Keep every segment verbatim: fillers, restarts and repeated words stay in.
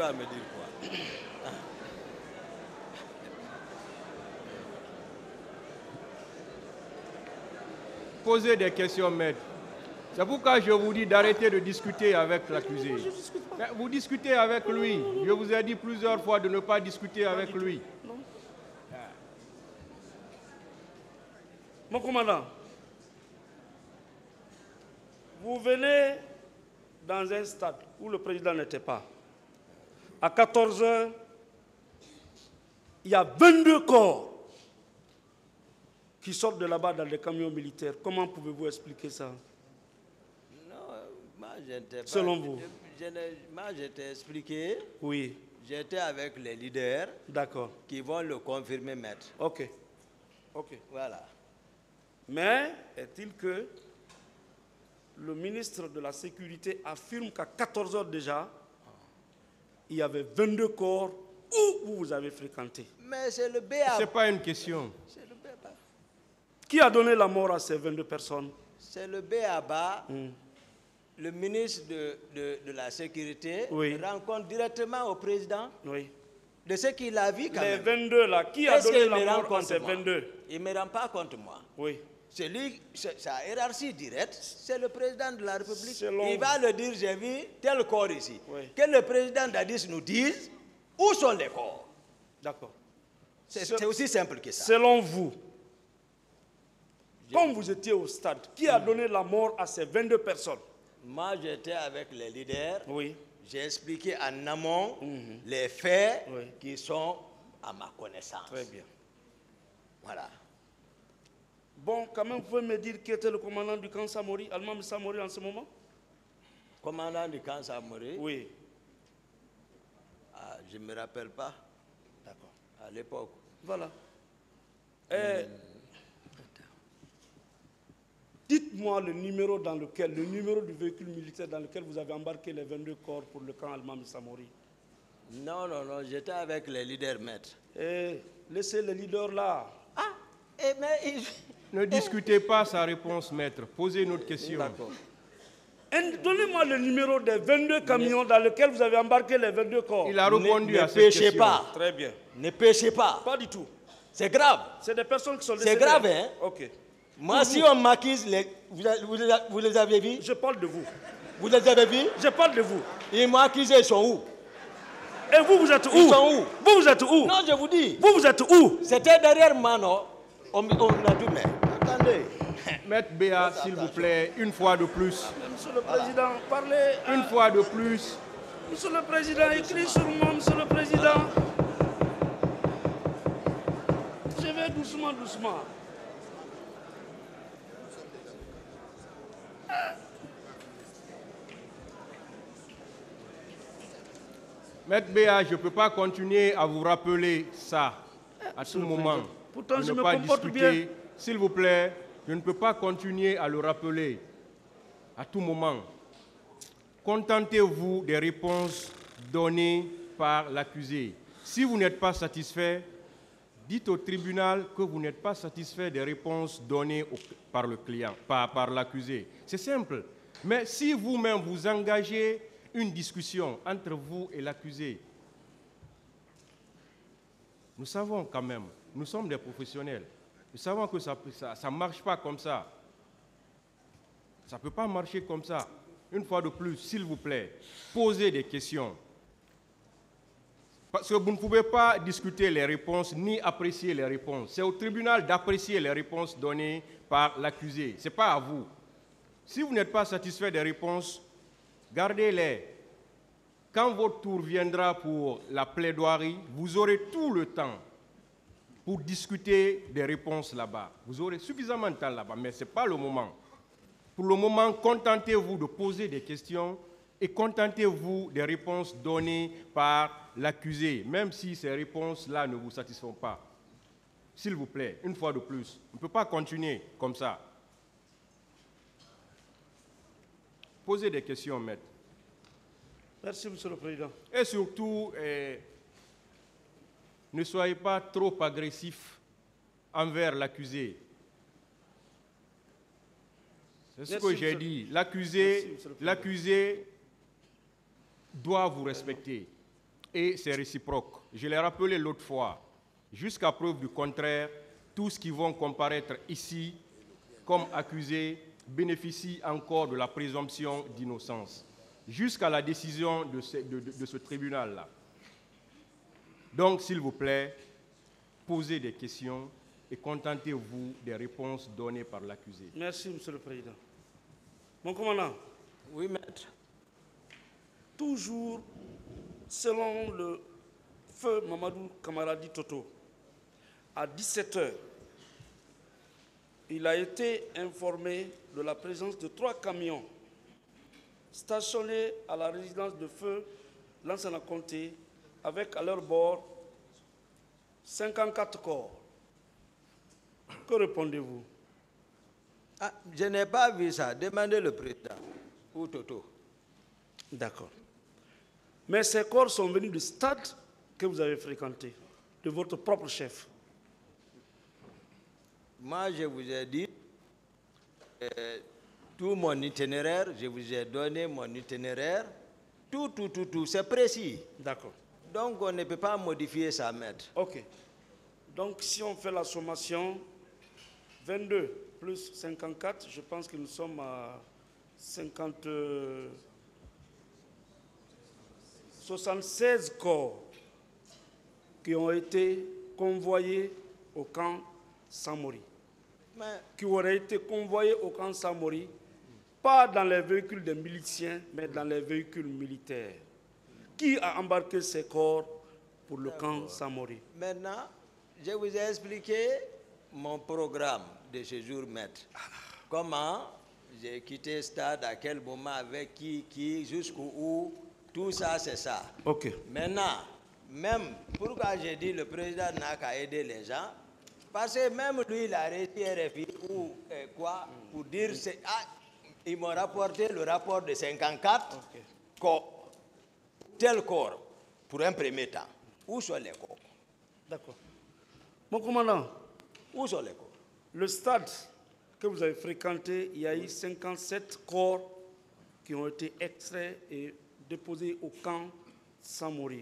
à me dire quoi? Posez des questions, maître. C'est pourquoi je vous dis d'arrêter de discuter avec l'accusé. Vous discutez avec lui. Je vous ai dit plusieurs fois de ne pas discuter avec lui. Non. Mon commandant, vous venez dans un stade où le président n'était pas. À quatorze heures, il y a vingt-deux corps qui sortent de là-bas dans des camions militaires. Comment pouvez-vous expliquer ça? Non, moi j'étais pas... Selon vous? Je, je, moi j'étais expliqué. Oui. J'étais avec les leaders. D'accord. Qui vont le confirmer, maître. Ok. Ok. Voilà. Mais est-il que le ministre de la Sécurité affirme qu'à quatorze heures déjà, il y avait vingt-deux corps où vous, vous avez fréquenté? Mais c'est le B A B A. Ce n'est pas une question. C'est le B A B A. Qui a donné la mort à ces vingt-deux personnes? C'est le B A B A. Hmm. Le ministre de, de, de la Sécurité oui. rend compte directement au président oui. de ce qu'il a vu quand Les même. vingt-deux là, qui a donné la mort à ces vingt-deux? Il ne me rend pas compte moi. Oui. C'est lui, sa hiérarchie directe, c'est le président de la République. Selon il va le dire, j'ai vu tel corps ici. Oui. Que le président Dadis nous dise où sont les corps. D'accord. C'est aussi simple que ça. Selon vous, quand vous étiez au stade, qui a donné la mort à ces vingt-deux personnes? Moi, j'étais avec les leaders. Oui. J'ai expliqué en amont mm-hmm. les faits oui. qui sont à ma connaissance. Très bien. Voilà. Bon, quand même, vous pouvez me dire qui était le commandant du camp Samori, Almam Samori en ce moment? Commandant du camp Samori? Oui. Ah, je ne me rappelle pas. D'accord. À l'époque. Voilà. Et, mmh. Dites-moi le numéro dans lequel, le numéro du véhicule militaire dans lequel vous avez embarqué les vingt-deux corps pour le camp Almam Samori. Non, non, non, j'étais avec les leaders maîtres. Et laissez les leaders là. Ah, et mais... Il... Ne discutez pas sa réponse, maître. Posez une autre question. D'accord. Donnez-moi le numéro des vingt-deux camions dans lesquels vous avez embarqué les vingt-deux corps. Il a répondu ne, à ne cette question. Ne péchez pas. Très bien. Ne péchez pas. Pas du tout. C'est grave. C'est des personnes qui sont décédées. C'est grave, hein? Ok. Moi, si on m'accuse, les, vous, vous, vous les avez vus? Je parle de vous. Vous les avez vus? Je parle de vous. Ils m'ont accusé, ils sont où? Et vous, vous êtes où? Ils sont où? Vous, vous êtes où? Non, je vous dis. Vous, vous êtes où? C'était derrière moi, non? On, on a dit, mais attendez. Maître Béa, s'il vous plaît, une fois de plus. Monsieur le Président, parlez. Une fois de plus. Monsieur le Président, écris sur moi, Monsieur le Président. Je vais doucement, doucement. Maître Béa, je ne peux pas continuer à vous rappeler ça à tout moment. Pourtant, je ne me pas comporte discuter. bien. S'il vous plaît, je ne peux pas continuer à le rappeler à tout moment. Contentez-vous des réponses données par l'accusé. Si vous n'êtes pas satisfait, dites au tribunal que vous n'êtes pas satisfait des réponses données au, par le client, par, par l'accusé. C'est simple. Mais si vous-même vous engagez une discussion entre vous et l'accusé, nous savons quand même, nous sommes des professionnels, nous savons que ça ne marche pas comme ça. Ça ne peut pas marcher comme ça. Une fois de plus, s'il vous plaît, posez des questions. Parce que vous ne pouvez pas discuter les réponses ni apprécier les réponses. C'est au tribunal d'apprécier les réponses données par l'accusé. Ce n'est pas à vous. Si vous n'êtes pas satisfait des réponses, gardez-les. Quand votre tour viendra pour la plaidoirie, vous aurez tout le temps pour discuter des réponses là-bas. Vous aurez suffisamment de temps là-bas, mais ce n'est pas le moment. Pour le moment, contentez-vous de poser des questions et contentez-vous des réponses données par l'accusé, même si ces réponses-là ne vous satisfont pas. S'il vous plaît, une fois de plus, on ne peut pas continuer comme ça. Posez des questions, maître. Merci, Monsieur le Président. Et surtout, eh, ne soyez pas trop agressif envers l'accusé. C'est ce que j'ai dit. L'accusé, l'accusé doit vous respecter. et c'est réciproque. Je l'ai rappelé l'autre fois. Jusqu'à preuve du contraire, tous qui vont comparaître ici comme accusés bénéficient encore de la présomption d'innocence, jusqu'à la décision de ce, de, de, de ce tribunal-là. Donc, s'il vous plaît, posez des questions et contentez-vous des réponses données par l'accusé. Merci, Monsieur le Président. Mon commandant. Oui, maître. Toujours selon le feu Mamadou Camaradi Toto, à dix-sept heures, il a été informé de la présence de trois camions stationnés à la résidence de feu Lansana Conté avec à leur bord cinquante-quatre corps. Que répondez-vous? Ah, je n'ai pas vu ça. Demandez le président ou Toto. D'accord. Mais ces corps sont venus du stade que vous avez fréquenté, de votre propre chef. Moi, je vous ai dit euh, tout mon itinéraire, je vous ai donné mon itinéraire, tout, tout, tout, tout, c'est précis. D'accord. Donc, on ne peut pas modifier ça, maître. OK. Donc, si on fait la sommation, vingt-deux plus cinquante-quatre, je pense que nous sommes à cinquante, soixante-seize corps qui ont été convoyés au camp Samori. Mais, qui auraient été convoyés au camp Samori, pas dans les véhicules des miliciens, mais dans les véhicules militaires. Qui a embarqué ces corps pour le camp Samori? maintenant, je vous ai expliqué mon programme de ce jour, maître. Comment j'ai quitté le stade, à quel moment, avec qui, qui, jusqu'où, où, tout ça, c'est ça. OK. Maintenant, même, pourquoi j'ai dit le président n'a qu'à aider les gens, parce que même lui, il a arrêté R F I ou euh, quoi, pour dire, ah, ils m'ont rapporté le rapport de cinquante-quatre, Okay. corps, tel corps, pour un premier temps. Où sont les corps? D'accord. Mon commandant, Où sont les corps? le stade que vous avez fréquenté, il y a eu cinquante-sept corps qui ont été extraits et déposés au camp Samori.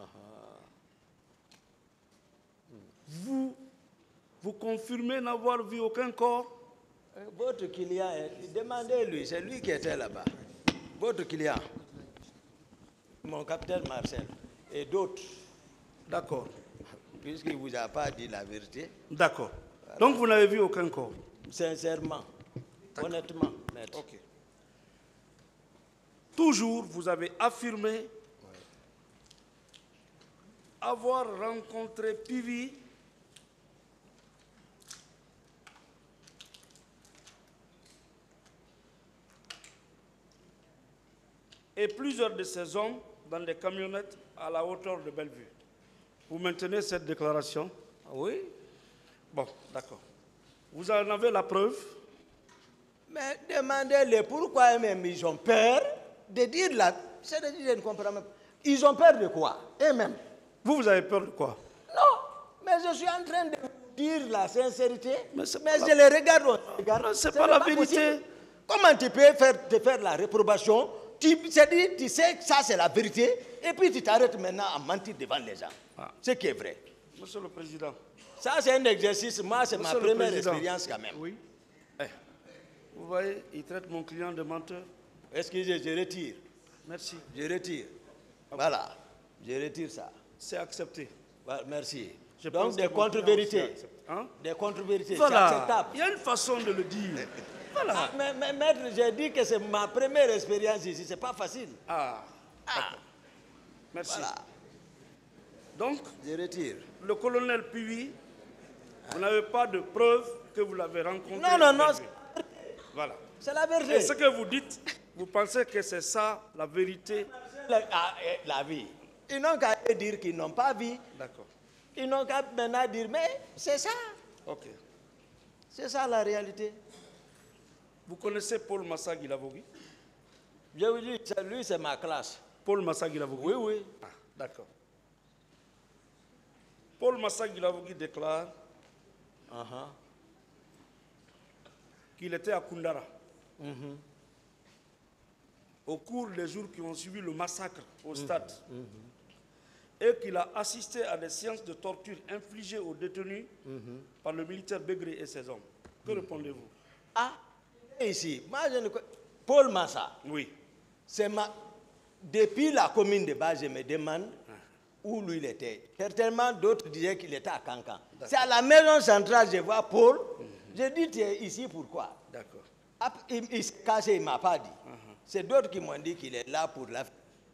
Vous, vous confirmez n'avoir vu aucun corps? Votre client, demandez-lui, c'est lui qui était là-bas. Votre client, mon capitaine Marcel, et d'autres. D'accord. Puisqu'il ne vous a pas dit la vérité. D'accord. Donc vous n'avez vu aucun corps? Sincèrement, honnêtement, maître. Ok. Toujours, vous avez affirmé ouais. avoir rencontré Pivi et plusieurs de ses hommes dans des camionnettes à la hauteur de Bellevue. Vous maintenez cette déclaration? Oui. Bon, d'accord. Vous en avez la preuve? Mais demandez-les pourquoi même ils ont peur de dire là. C'est-à-dire, je ne comprends même pas. Ils ont peur de quoi? Eux-mêmes. Vous, vous avez peur de quoi? Non, mais je suis en train de dire la sincérité. Mais, mais je la... les regarde. regarde. C'est pas, pas la vérité. Possible. Comment tu peux faire, te faire la réprobation? Tu, tu sais que ça c'est la vérité, et puis tu t'arrêtes maintenant à mentir devant les gens. Ah. Ce qui est vrai. Monsieur le Président. Ça c'est un exercice, moi c'est ma première expérience quand même. Oui. Eh. Vous voyez, il traite mon client de menteur. Excusez, je retire. Merci. Je retire. Voilà, je retire ça. C'est accepté. Voilà, merci. Je Donc des contre-vérités. Hein? Des contre-vérités, voilà. c'est acceptable. Il y a une façon de le dire. Voilà. Ah, mais, mais maître, j'ai dit que c'est ma première expérience ici, c'est pas facile. Ah. ah. Merci. Voilà. Donc, je retire. Le colonel Pivi, ah. vous n'avez pas de preuve que vous l'avez rencontré? Non, non, non. Voilà. C'est la vérité. Et ce que vous dites, vous pensez que c'est ça la vérité? La, la, la vie. Ils n'ont qu'à dire qu'ils n'ont pas vu. D'accord. Ils n'ont qu'à maintenant dire, mais c'est ça. Ok. C'est ça la réalité. Vous connaissez Paul Massagui Lavogui? Je vous dis, lui c'est ma classe. Paul Massagui Lavogui? Oui, oui. Ah, d'accord. Paul Massagui Lavogui déclare uh-huh. qu'il était à Koundara. Mm-hmm. Au cours des jours qui ont suivi le massacre au stade. Mm-hmm. et qu'il a assisté à des séances de torture infligées aux détenus mm-hmm. par le militaire Begré et ses hommes. Que mm-hmm. répondez-vous? Ah, ici, moi je ne connais Paul Massa. Oui. C'est ma... Depuis la commune de base, je me demande ah. où lui il était. Certainement, d'autres disaient qu'il était à Cancan. C'est à la maison centrale, je vois Paul. Mm-hmm. Je dis, tu es ici pourquoi? D'accord. Il, il s'est caché, il ne m'a pas dit. Uh-huh. C'est d'autres qui m'ont dit qu'il est là pour la...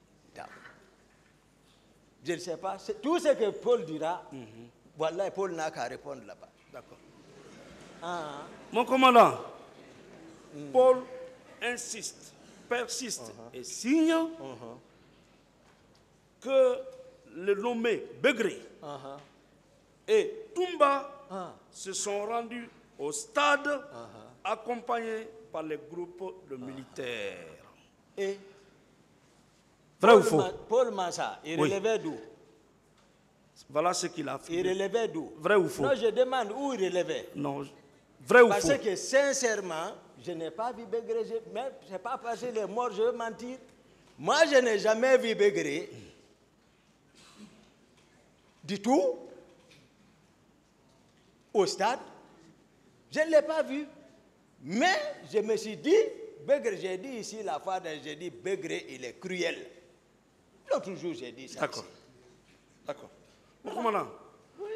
Je ne sais pas. Tout ce que Paul dira, mm-hmm. voilà, Paul n'a qu'à répondre là-bas. D'accord. Ah. Mon commandant, mm. Paul insiste, persiste uh-huh. et signe uh-huh. que le nommé Begré uh-huh. et Toumba uh-huh. se sont rendus au stade uh-huh. accompagnés par les groupes de militaires. Uh-huh. Et vrai Paul ou faux? Ma, Paul Massa, il oui. relevait d'où? Voilà ce qu'il a fait. Il relevait d'où? Vrai ou faux? Non, je demande où il relevait. Non, vrai ou parce faux? Parce que sincèrement, je n'ai pas vu Begré, mais je n'ai pas passé les morts, je veux mentir. Moi, je n'ai jamais vu Begré du tout au stade. Je ne l'ai pas vu. Mais je me suis dit, Begré, j'ai dit ici la fois, j'ai dit Begré, il est cruel. L'autre jour, j'ai dit ça. D'accord. D'accord. Mon commandant. Oui.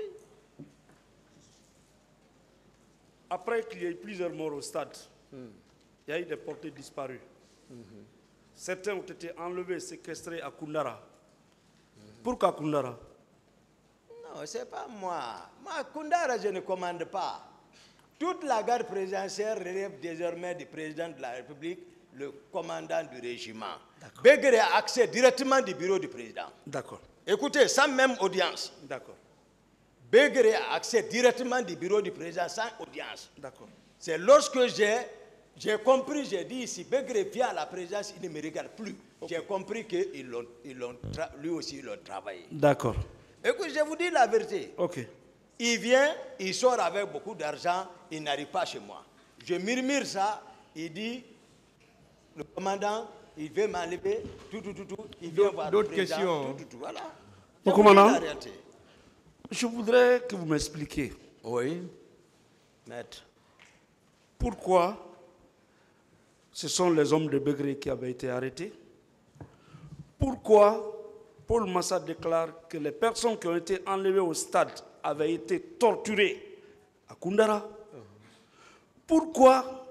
Après qu'il y ait plusieurs morts au stade, mm. il y a eu des portées disparues. Mm-hmm. Certains ont été enlevés, séquestrés à Koundara. Mm-hmm. Pourquoi Koundara? Non, ce n'est pas moi. Moi, Koundara, je ne commande pas. Toute la garde présidentielle relève désormais du président de la République, le commandant du régiment. Begré a accès directement du bureau du président. D'accord. Écoutez, sans même audience. D'accord. Begré a accès directement du bureau du président sans audience. D'accord. C'est lorsque j'ai, j'ai compris, j'ai dit ici, Begré vient à la présidence, il ne me regarde plus. Okay. J'ai compris que ils l'ont, ils l'ont lui aussi, ils l'ont travaillé. D'accord. Écoute, je vous dis la vérité. Ok. Il vient, il sort avec beaucoup d'argent, il n'arrive pas chez moi. Je murmure ça, il dit, le commandant, il veut m'enlever, tout, tout, tout, tout, il vient voir d'autres le président, questions. tout, tout, tout, voilà. Mon commandant, je voudrais que vous m'expliquiez. Oui, maître. Pourquoi ce sont les hommes de Begré qui avaient été arrêtés? Pourquoi Paul Massa déclare que les personnes qui ont été enlevées au stade avaient été torturées à Koundara? Pourquoi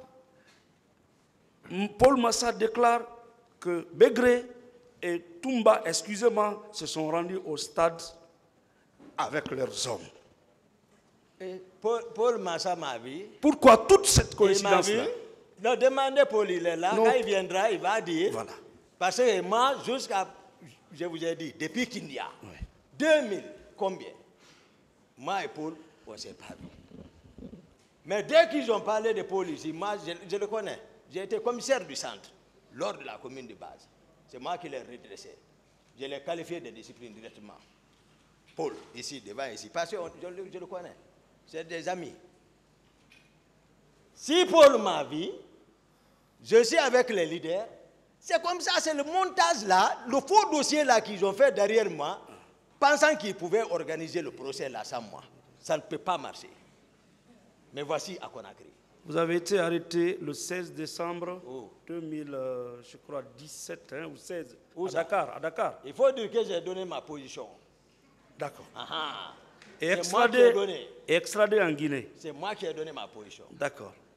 Paul Massa déclare que Begré et Toumba, excusez-moi, se sont rendus au stade avec leurs hommes? Et Paul, Paul Massa m'a vu. Pourquoi toute cette coïncidence-là? Non, demandez Paul, il est là. Non. Quand il viendra, il va dire. Voilà. Parce que moi, jusqu'à, je vous ai dit, depuis Kindia, oui. deux mille, combien? Moi et Paul, on ne s'est pas vu. Mais dès qu'ils ont parlé de Paul ici, moi, je, je le connais. J'ai été commissaire du centre, lors de la commune de base. C'est moi qui l'ai redressé. Je l'ai qualifié de discipline directement. Paul, ici, devant ici, parce que je, je le connais. C'est des amis. Si Paul m'a vu, je suis avec les leaders. C'est comme ça, c'est le montage là, le faux dossier là qu'ils ont fait derrière moi, pensant qu'ils pouvaient organiser le procès là sans moi. Ça ne peut pas marcher. Mais voici à Conakry. Vous avez été arrêté le seize décembre oh. deux mille, euh, je crois, dix-sept hein, ou seize, Où à ça? Dakar, à Dakar. Il faut dire que j'ai donné ma position. D'accord. Ah, et extradé, extradé en Guinée. C'est moi qui ai donné ma position. D'accord.